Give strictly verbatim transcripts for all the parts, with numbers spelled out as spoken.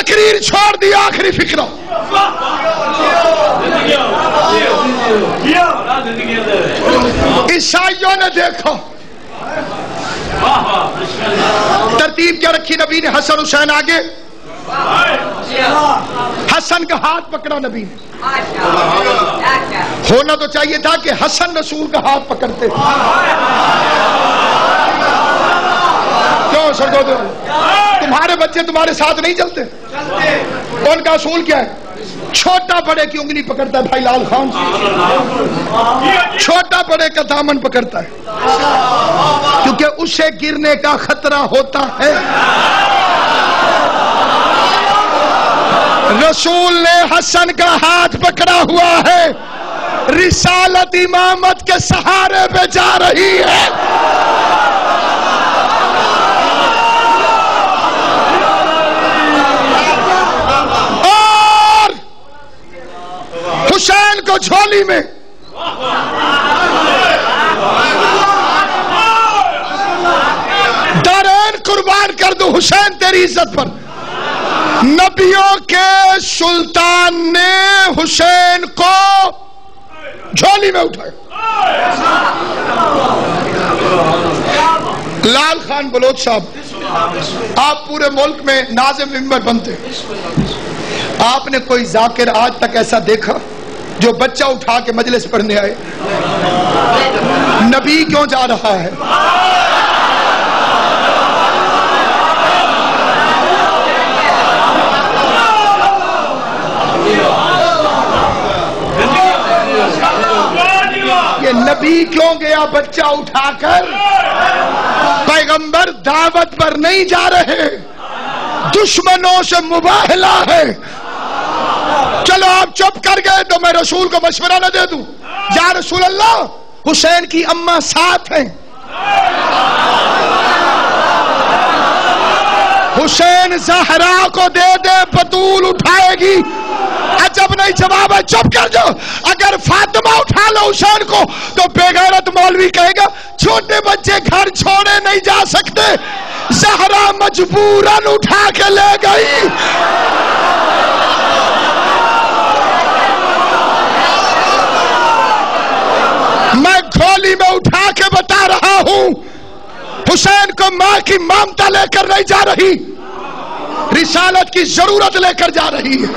تقریر چھوڑ دی، آخری فکرہ عیسائیوں نے دیکھو ترتیب کیا رکھی نبی نے، حسن حسین آگے، حسن کا ہاتھ پکڑا نبی نے، ہونا تو چاہیے تھا کہ حسن رسول کا ہاتھ پکڑتے، کیوں سردو دو تمہارے بچے تمہارے ساتھ نہیں چلتے؟ ان کا اصول کیا ہے؟ چھوٹا بڑے کی انگلی پکڑتا ہے، بھائی لال خان چھوٹا بڑے کا دامن پکڑتا ہے کیونکہ اسے گرنے کا خطرہ ہوتا ہے۔ رسول نے حسن کا ہاتھ پکڑا ہوا ہے، رسالت امامت کے سہارے پہ جا رہی ہے۔ اور حسین کو جھولی میں دارین قربان کر دو حسین تیری عزت پر۔ نبیوں کے سلطان نے حسین کو جھولی میں اٹھایا۔ لال خان بلوچ صاحب، آپ پورے ملک میں ناظم ممبر بنتے، آپ نے کوئی ذاکر آج تک ایسا دیکھا جو بچہ اٹھا کے مجلس پڑھنے آئے؟ نبی کیوں جا رہا ہے؟ یہ نبی کیوں گیا بچہ اٹھا کر؟ پیغمبر دعوت پر نہیں جا رہے، دشمنوں سے مباہلہ ہے۔ چلو آپ چپ کر گئے تو میں رسول کو مشورہ نہ دے دوں؟ یا رسول اللہ، حسین کی اماں ساتھ ہیں، حسین زہرا کو دے دے، بطول اٹھائے گی۔ عجب نہیں جواب ہے، چپ کر جاؤ۔ اگر فاطمہ اٹھا لو حسین کو تو بے غیرت مولوی کہے گا چھوٹے بچے گھر چھوڑے نہیں جا سکتے، زہرا مجبوراً اٹھا کے لے گئی۔ میں کھولی میں اٹھا کے بتا رہا ہوں، حسین کو ماں کی ممتا لے کر نہیں جا رہی، رسالت کی ضرورت لے کر جا رہی ہے۔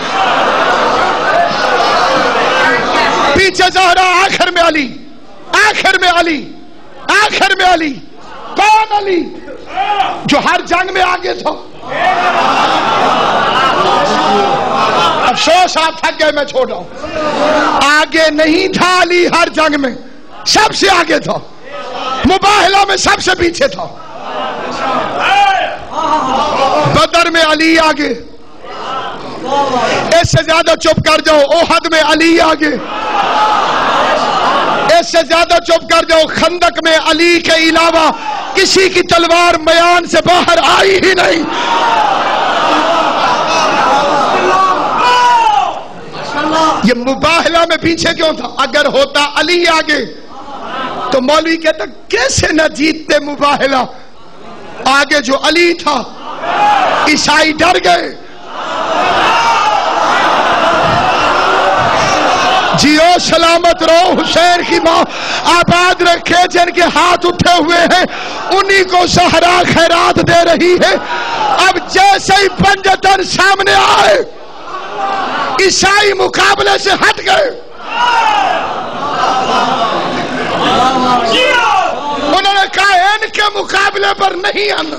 پیچھے زہرا، آخر میں علی، آخر میں علی، آخر میں علی۔ کون علی؟ جو ہر جنگ میں آگے تھا۔ افسوس آپ تھک گئے، میں چھوڑ رہا ہوں۔ آگے نہیں تھا علی، ہر جنگ میں سب سے آگے تھا، مباہلہ میں سب سے پیچھے تھا۔ بدر میں علی آگے، اس سے زیادہ چپ کر جاؤ احد میں علی آگے، اس سے زیادہ چپ کر جاؤ خندق میں علی کے علاوہ کسی کی تلوار میان سے باہر آئی ہی نہیں۔ یہ مباہلہ میں پیچھے کیوں تھا؟ اگر ہوتا علی آگے تو مولوی کہتا کیسے نہ جیتتے مباہلہ، آگے جو علی تھا عیسائی ڈر گئے۔ جیو سلامت رہو، حسین کی ماں آباد رکھے، جن کے ہاتھ اٹھے ہوئے ہیں انہی کو زہرا خیرات دے رہی ہے۔ اب جیسے ہی پنجتن سامنے آئے عیسائی مقابلے سے ہٹ گئے، انہوں نے کہا ان کے مقابلے پر نہیں آنا۔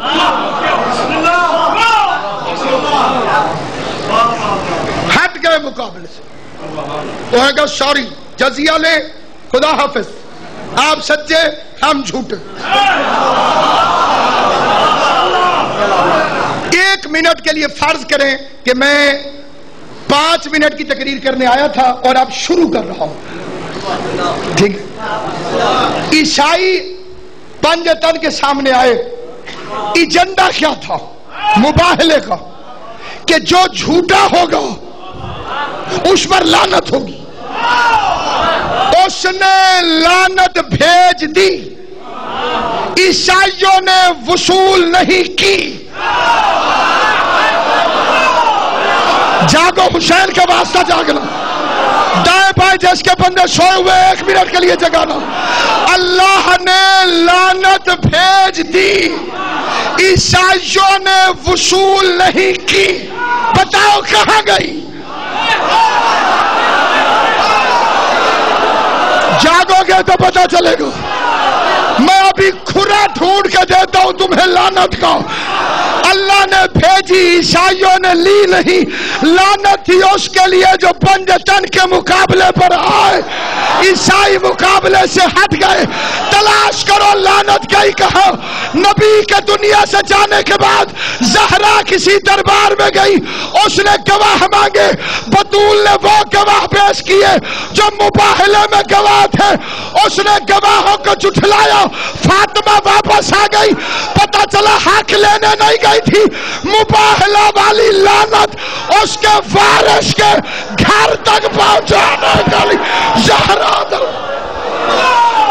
ہٹ گئے مقابلے سے، وہ ہے گا سوری، جزیہ لے، خدا حافظ، آپ سچے ہم جھوٹے۔ ایک منٹ کے لیے فرض کریں کہ میں پانچ منٹ کی تقریر کرنے آیا تھا اور اب شروع کر رہا ہوں، ٹھیک؟ عیسائی پنجتن کے سامنے آئے، ایجنڈا کیا تھا مباہلے کا؟ کہ جو جھوٹا ہوگا اس پر لعنت ہوگی۔ اس نے لعنت بھیج دی، عیسائیوں نے وصول نہیں کی۔ جاگو حسین کا واسطہ جاگنا، دائیں بائیں جس کے بندے سوئے ہوئے ایک منٹ کے لیے جگانا۔ اللہ نے لعنت بھیج دی، عیسائیوں نے وصول نہیں کی، بتاؤ کہاں گئی؟ جاگو گے تو پتہ چلے گا۔ میں ابھی کھرا ڈھونڈ کے دیتا ہوں تمہیں لعنت کا۔ اللہ نے بھیجی، عیسائیوں نے لی نہیں۔ لعنت تھی اس کے لیے جو پنجتن کے مقابلے پر آئے، عیسائی مقابلے سے ہٹ گئے۔ تلاش کرو لعنت گئی کہاں۔ نبی کے دنیا سے جانے کے بعد زہرا کسی دربار میں گئی، اس نے گواہ مانگے، بطول نے وہ گواہ پیش کیے جو مباہلے میں گواہ تھے، اس نے گواہوں کو جھٹلایا۔ فاطمہ واپس آ گئی، پتہ چلا حق لینے نہیں گئی تھی، مباہلہ والی لعنت اس کے وارث کے گھر تک پہنچانے کے لیے زہرا در